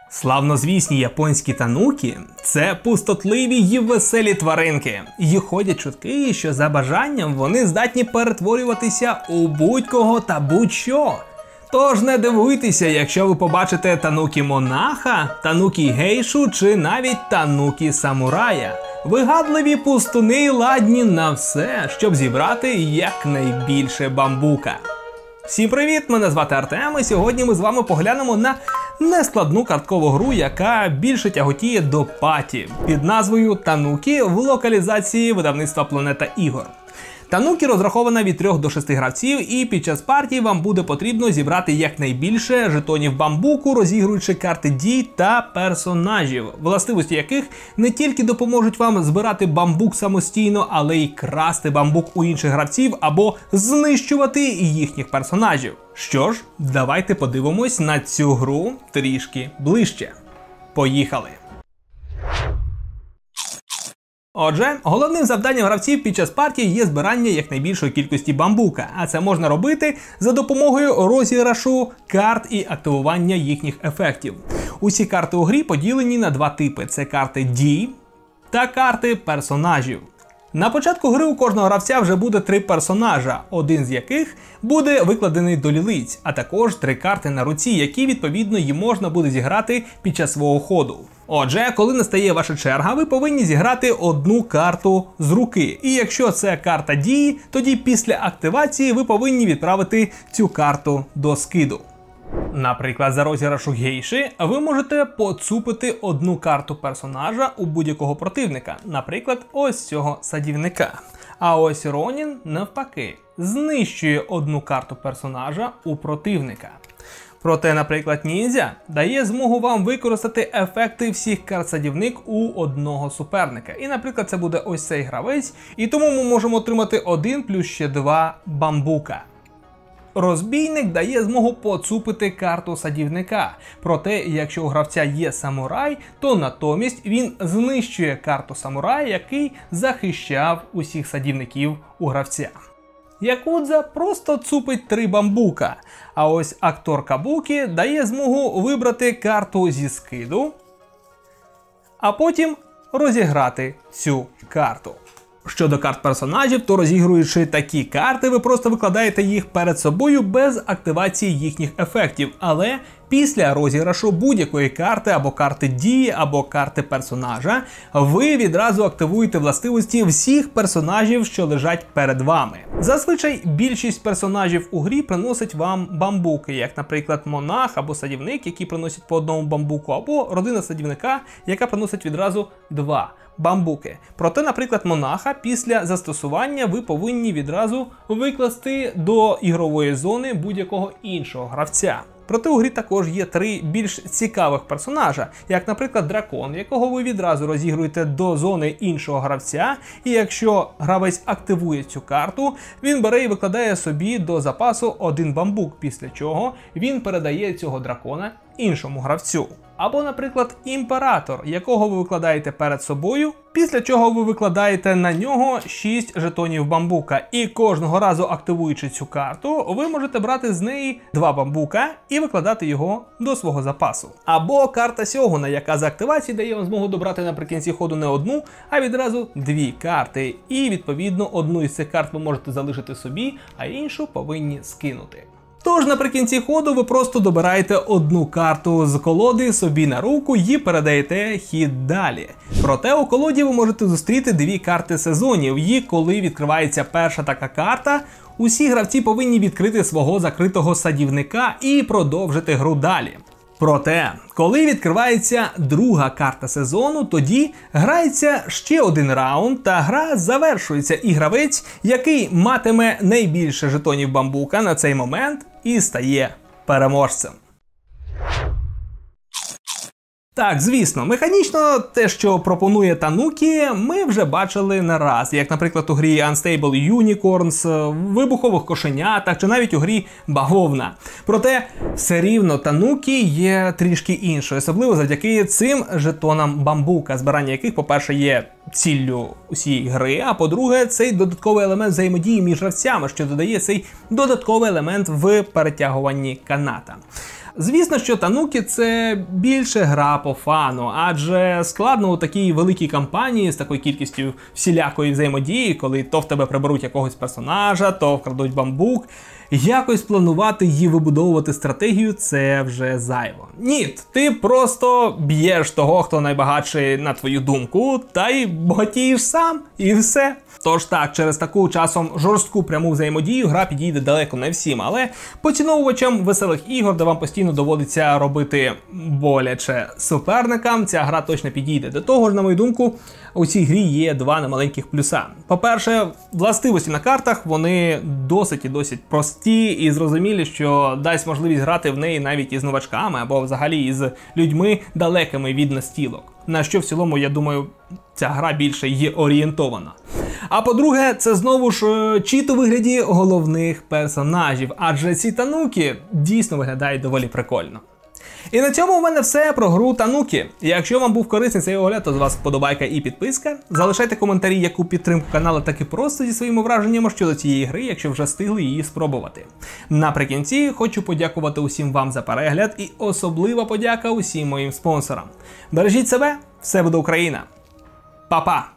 Славнозвісні японські танукі – це пустотливі й веселі тваринки. І ходять чутки, що за бажанням вони здатні перетворюватися у будь-кого та будь-що. Тож не дивуйтеся, якщо ви побачите танукі-монаха, танукі-гейшу чи навіть танукі-самурая. Вигадливі пустуни ладні на все, щоб зібрати якнайбільше бамбука. Всім привіт, мене звати Артем, і сьогодні ми з вами поглянемо на нескладну карткову гру, яка більше тяготіє до паті, під назвою Танукі в локалізації видавництва Планета Ігор. Танукі розрахована від 3 до 6 гравців, і під час партії вам буде потрібно зібрати якнайбільше жетонів бамбуку, розігруючи карти дій та персонажів, властивості яких не тільки допоможуть вам збирати бамбук самостійно, але й красти бамбук у інших гравців або знищувати їхніх персонажів. Що ж, давайте подивимось на цю гру трішки ближче. Поїхали! Отже, головним завданням гравців під час партії є збирання якнайбільшої кількості бамбука, а це можна робити за допомогою розіграшу карт і активування їхніх ефектів. Усі карти у грі поділені на два типи – це карти дій та карти персонажів. На початку гри у кожного гравця вже буде 3 персонажа, один з яких буде викладений до лілиць, а також 3 карти на руці, які відповідно їм можна буде зіграти під час свого ходу. Отже, коли настає ваша черга, ви повинні зіграти одну карту з руки. І якщо це карта дії, тоді після активації ви повинні відправити цю карту до скиду. Наприклад, за розіграшу гейші ви можете поцупити одну карту персонажа у будь-якого противника, наприклад, ось цього садівника. А ось Ронін, навпаки, знищує одну карту персонажа у противника. Проте, наприклад, ніндзя дає змогу вам використати ефекти всіх карт садівник у одного суперника. І, наприклад, це буде ось цей гравець, і тому ми можемо отримати 1 плюс ще 2 бамбука. Розбійник дає змогу поцупити карту садівника. Проте, якщо у гравця є самурай, то натомість він знищує карту самурая, який захищав усіх садівників у гравця. Якудза просто цупить 3 бамбука, а ось актор Кабукі дає змогу вибрати карту зі скиду, а потім розіграти цю карту. Щодо карт персонажів, то розігруючи такі карти, ви просто викладаєте їх перед собою без активації їхніх ефектів, але після розіграшу будь-якої карти або карти дії, або карти персонажа, ви відразу активуєте властивості всіх персонажів, що лежать перед вами. Зазвичай більшість персонажів у грі приносить вам бамбуки, як, наприклад, монах або садівник, які приносять по одному бамбуку, або родина садівника, яка приносить відразу 2 бамбуки. Проте, наприклад, монаха після застосування ви повинні відразу викласти до ігрової зони будь-якого іншого гравця. Проте у грі також є 3 більш цікавих персонажа, як, наприклад, дракон, якого ви відразу розігруєте до зони іншого гравця, і якщо гравець активує цю карту, він бере і викладає собі до запасу 1 бамбук, після чого він передає цього дракона іншому гравцю. Або, наприклад, імператор, якого ви викладаєте перед собою, після чого ви викладаєте на нього 6 жетонів бамбука. І кожного разу активуючи цю карту, ви можете брати з неї 2 бамбука і викладати його до свого запасу. Або карта Сьогуна, яка за активації дає вам змогу добрати наприкінці ходу не одну, а відразу 2 карти. І, відповідно, одну із цих карт ви можете залишити собі, а іншу повинні скинути. Тож наприкінці ходу ви просто добираєте одну карту з колоди собі на руку і передаєте хід далі. Проте у колоді ви можете зустріти 2 карти сезонів, і коли відкривається перша така карта, усі гравці повинні відкрити свого закритого садівника і продовжити гру далі. Проте, коли відкривається друга карта сезону, тоді грається ще 1 раунд та гра завершується, і гравець, який матиме найбільше жетонів бамбука на цей момент, і стає переможцем. Так, звісно, механічно те, що пропонує Танукі, ми вже бачили не раз, як, наприклад, у грі Unstable Unicorns, вибухових кошенятах, чи навіть у грі Бавовна. Проте, все рівно Танукі є трішки іншою, особливо завдяки цим жетонам бамбука, збирання яких, по-перше, є ціллю усієї гри, а по-друге, цей додатковий елемент взаємодії між гравцями, що додає цей додатковий елемент в перетягуванні каната. Звісно, що Танукі це більше гра по фану, адже складно у такій великій кампанії з такою кількістю всілякої взаємодії, коли то в тебе приберуть якогось персонажа, то вкрадуть бамбук. Якось планувати і вибудовувати стратегію – це вже зайво. Ні, ти просто б'єш того, хто найбагатший на твою думку, та й багатієш сам, і все. Тож так, через таку часом жорстку пряму взаємодію гра підійде далеко не всім, але поціновувачам веселих ігор, де вам постійно доводиться робити боляче суперникам, ця гра точно підійде. До того ж, на мою думку, у цій грі є два немаленьких плюса. По-перше, властивості на картах, вони досить прості і зрозумілі, що дасть можливість грати в неї навіть із новачками або взагалі із людьми далекими від настілок. На що в цілому, я думаю, ця гра більше є орієнтована. А по-друге, це знову ж чіт у вигляді головних персонажів, адже ці Танукі дійсно виглядають доволі прикольно. І на цьому у мене все про гру Танукі. Якщо вам був корисний цей огляд, то з вас вподобайка і підписка. Залишайте коментарі як у підтримку каналу, так і просто зі своїми враженнями щодо цієї гри, якщо вже встигли її спробувати. Наприкінці хочу подякувати усім вам за перегляд і особлива подяка усім моїм спонсорам. Бережіть себе, все буде Україна! Па-па!